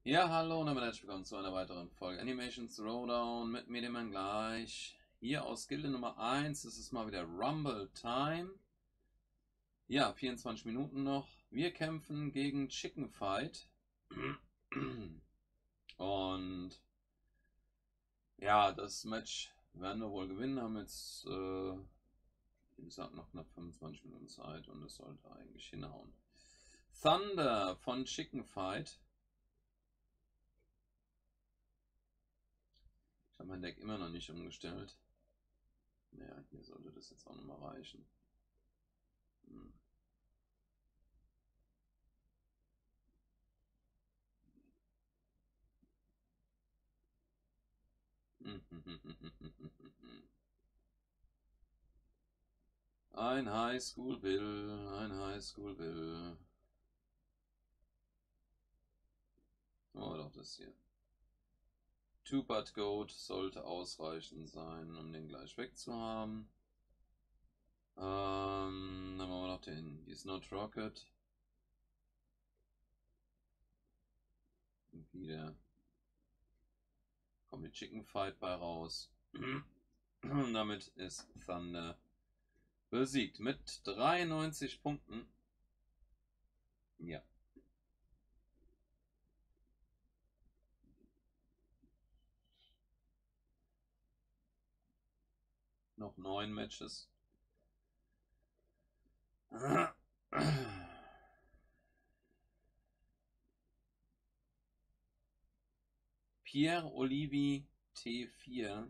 Ja, hallo und damit herzlich willkommen zu einer weiteren Folge Animation Throwdown mit mir, dem Mann gleich. Hier aus Gilde Nummer 1, es ist mal wieder Rumble Time. Ja, 24 Minuten noch. Wir kämpfen gegen Chicken Fight. Und ja, das Match werden wir wohl gewinnen. Haben jetzt, wie gesagt, noch knapp 25 Minuten Zeit und es sollte eigentlich hinhauen. Thunder von Chicken Fight. Ich habe mein Deck immer noch nicht umgestellt. Naja, hier sollte das jetzt auch nochmal reichen. Hm. Ein Highschool Bill, ein Highschool Bill. Oh, doch das hier. Two-Part Goat sollte ausreichend sein, um den gleich wegzuhaben. Dann machen wir noch den He's Not Rocket. Und wieder kommt die Chicken Fight bei raus. Und damit ist Thunder besiegt mit 93 Punkten. Ja. Noch 9 Matches. Pierre-Olivier T4.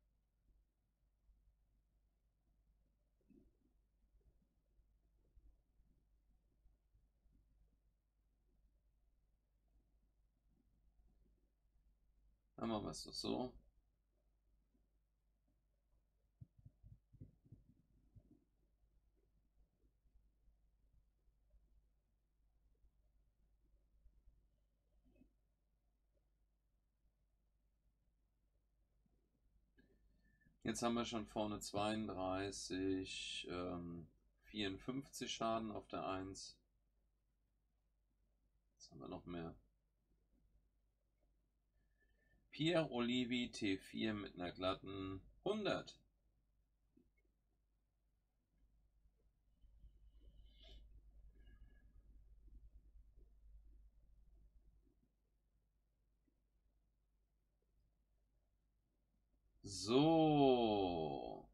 Dann machen wir es doch so. Jetzt haben wir schon vorne 32, 54 Schaden auf der 1. Jetzt haben wir noch mehr. Pierre-Olivier T4 mit einer glatten 100. So.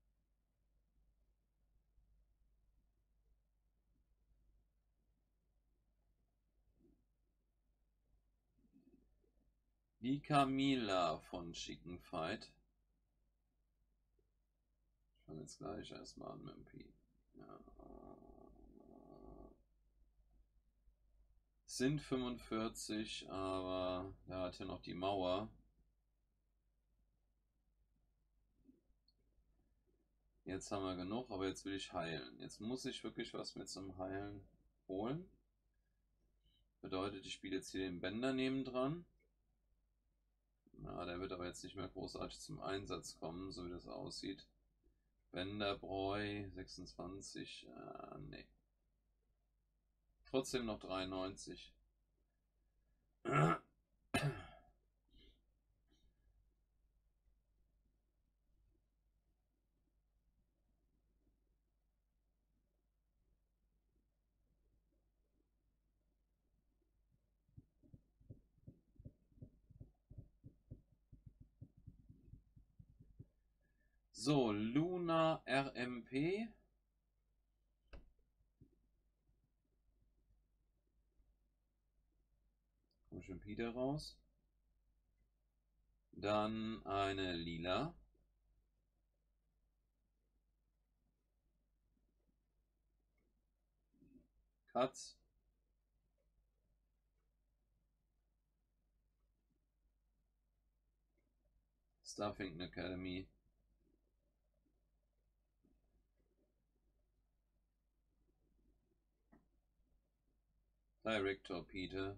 Die Camila von Chicken Fight. Ich fange jetzt gleich erstmal an mit dem Pi. Ja. Sind 45, aber da hat ja noch die Mauer. Jetzt haben wir genug, aber jetzt will ich heilen. Jetzt muss ich wirklich was mit zum Heilen holen. Bedeutet, ich spiele jetzt hier den Bender nebendran. Na, der wird aber jetzt nicht mehr großartig zum Einsatz kommen, so wie das aussieht. Bender-Bräu, 26, nee. Trotzdem noch 93. So, Luna RMP. Kommt schon Peter raus. Dann eine Lila. Katz. Stuffington Academy. Director Peter.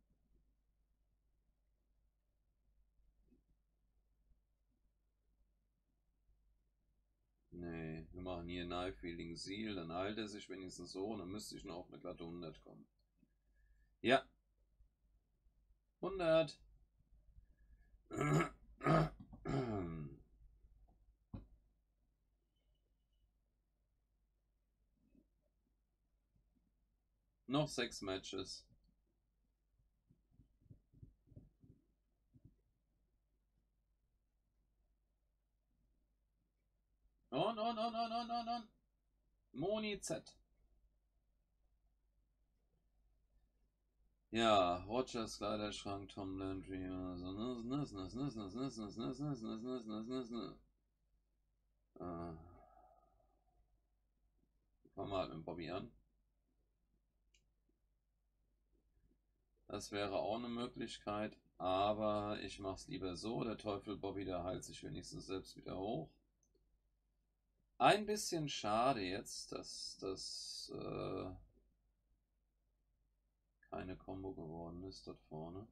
Nee, wir machen hier Knife Wielding Seal, dann heilt er sich wenigstens so und dann müsste ich noch auf eine glatte 100 kommen. Ja. 100. 100. Noch 6 Matches. Und. Moni Z. Ja, Rogers Kleiderschrank, Tom Landry. Fangen wir halt mit Bobby an. Das wäre auch eine Möglichkeit, aber ich mache es lieber so. Der Teufel Bobby, der heilt sich wenigstens selbst wieder hoch. Ein bisschen schade jetzt, dass das keine Combo geworden ist dort vorne.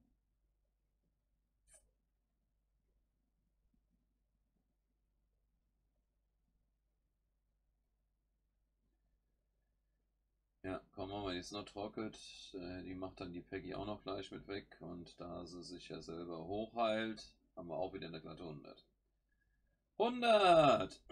Ja, komm, machen wir die Snot Rocket. Die macht dann die Peggy auch noch gleich mit weg. Und da sie sich ja selber hochheilt, haben wir auch wieder eine glatte 100. 100!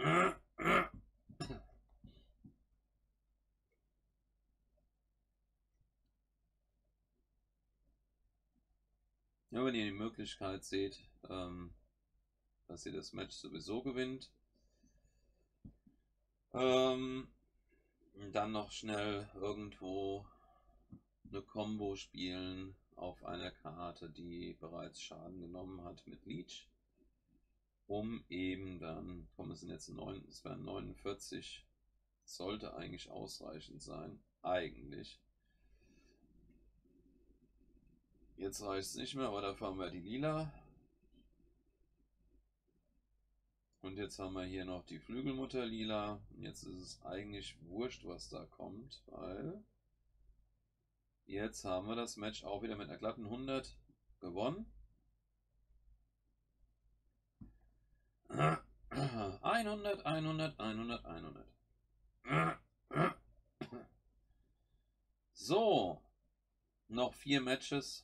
Ja, wenn ihr die Möglichkeit seht, dass ihr das Match sowieso gewinnt, dann noch schnell irgendwo eine Combo spielen auf einer Karte, die bereits Schaden genommen hat mit Leech, um eben dann, komm, es sind jetzt 9, es wären 49, sollte eigentlich ausreichend sein, eigentlich. Jetzt reicht es nicht mehr, aber dafür haben wir die Lila. Und jetzt haben wir hier noch die Flügelmutter Lila. Und jetzt ist es eigentlich wurscht, was da kommt, weil jetzt haben wir das Match auch wieder mit einer glatten 100 gewonnen. 100, 100, 100, 100. So, noch 4 Matches.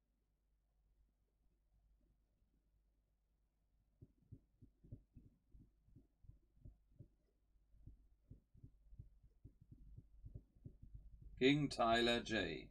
Gegen Tyler J.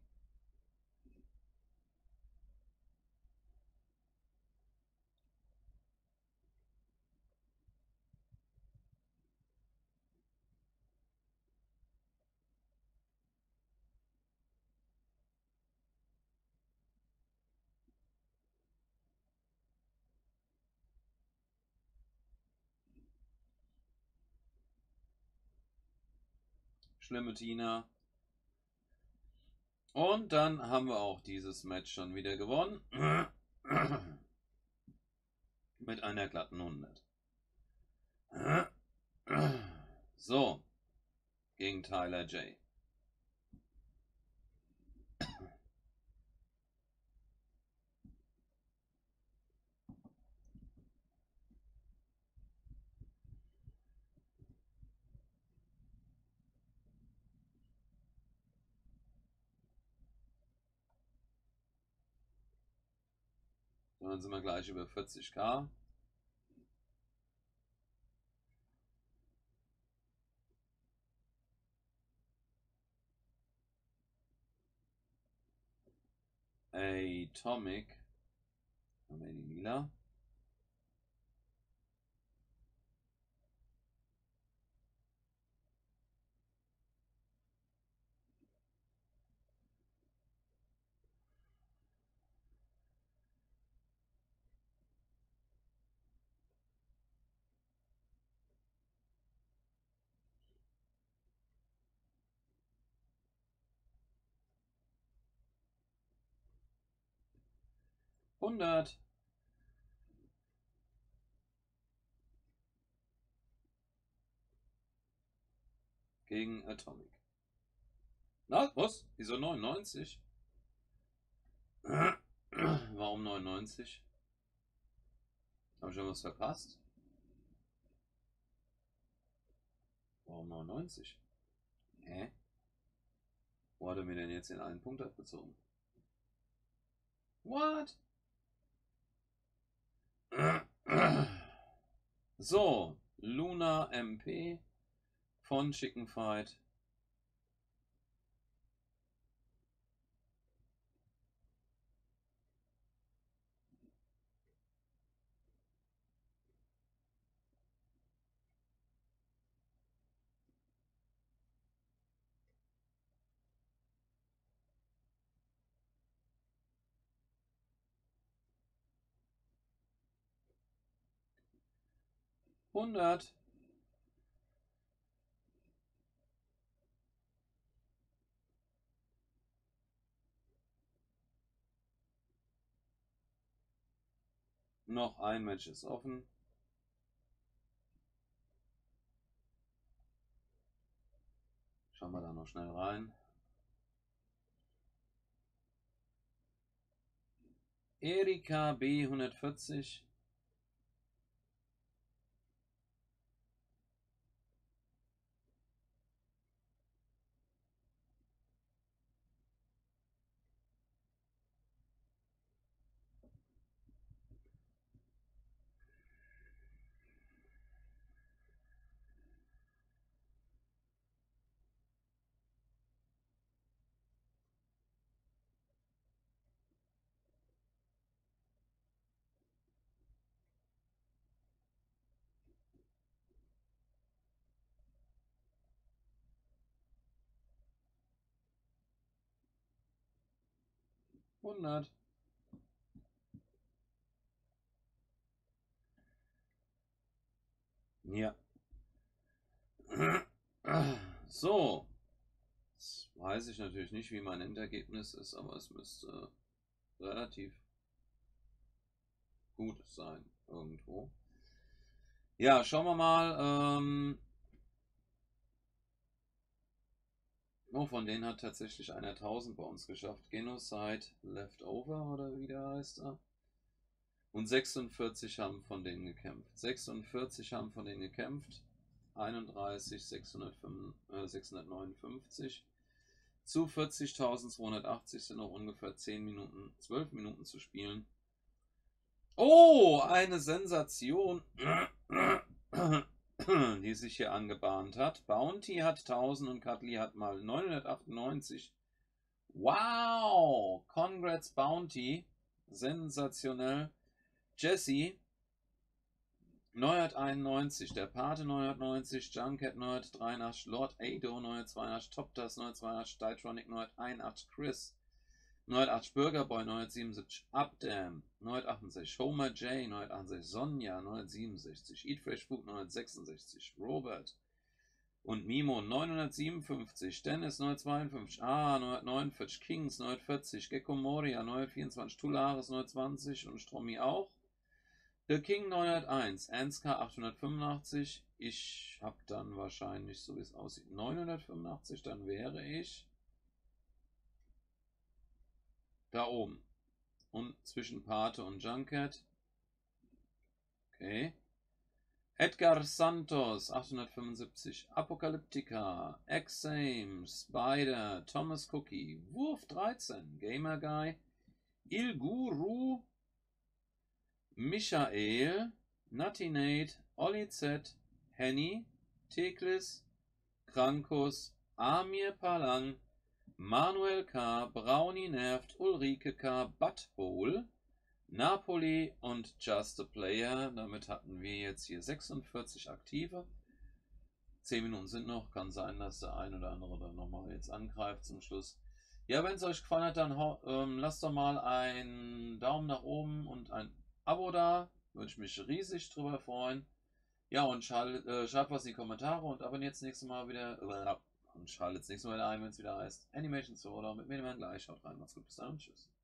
Schlimme Tina. Und dann haben wir auch dieses Match schon wieder gewonnen. Mit einer glatten 100. So, gegen Tyler J. Dann sind wir gleich über 40k. Atomic. Haben wir die Lila. Hundert. Gegen Atomic. Na, was? Wieso 99? Warum 99? Habe ich irgendwas verpasst? Warum 99? Hä? Wo hat er mir denn jetzt den einen Punkt abgezogen? What? So, Luna MP von Chicken Fight. Hundert. Noch ein Match ist offen. Schauen wir da noch schnell rein. Erika B 140. Hundert. Ja. So. Jetzt weiß ich natürlich nicht, wie mein Endergebnis ist, aber es müsste relativ gut sein irgendwo. Ja, schauen wir mal. Oh, von denen hat tatsächlich einer 1000 bei uns geschafft. Genocide Leftover oder wie der heißt er. Und 46 haben von denen gekämpft. 46 haben von denen gekämpft. 31 659 zu 40.280 sind noch ungefähr 10 Minuten, 12 Minuten zu spielen. Oh, eine Sensation, die sich hier angebahnt hat. Bounty hat 1000 und Cutley hat mal 998. Wow, congrats Bounty, sensationell. Jesse 991, der Pate 990, Junket 983, Lord Ado 982, Toptas 982, Ditronic 981, Chris 980, Burgerboy 977, Updam 968, Homer J 968, Sonja 967, Eat Fresh Food 966, Robert und Mimo 957, Dennis 952, 949, Kings 940, Gecko Moria 924, Tularis 920 und Strommi auch. The King 901, Ansgar 885, ich habe dann wahrscheinlich, so wie es aussieht, 985, dann wäre ich da oben. Und zwischen Pate und Junket. Okay. Edgar Santos 875, Apokalyptica, Exame, Spider, Thomas Cookie, Wurf 13, Gamer Guy, Il Guru, Michael, Natinate, Olli Z, Henny, Teklis, Krankus, Amir Palang, Manuel K., Brownie Nervt, Ulrike K., Butthole, Napoli und Just a Player. Damit hatten wir jetzt hier 46 aktive. 10 Minuten sind noch. Kann sein, dass der ein oder andere dann nochmal jetzt angreift zum Schluss. Ja, wenn es euch gefallen hat, dann lasst doch mal einen Daumen nach oben und ein Abo da. Würde ich mich riesig drüber freuen. Ja, und schreibt was in die Kommentare und abonniert das nächste Mal wieder. Und schaltet das nächste Mal wieder ein, wenn es wieder heißt Animation Sword mit mir gleich. Schaut rein, macht's gut, bis dann und tschüss.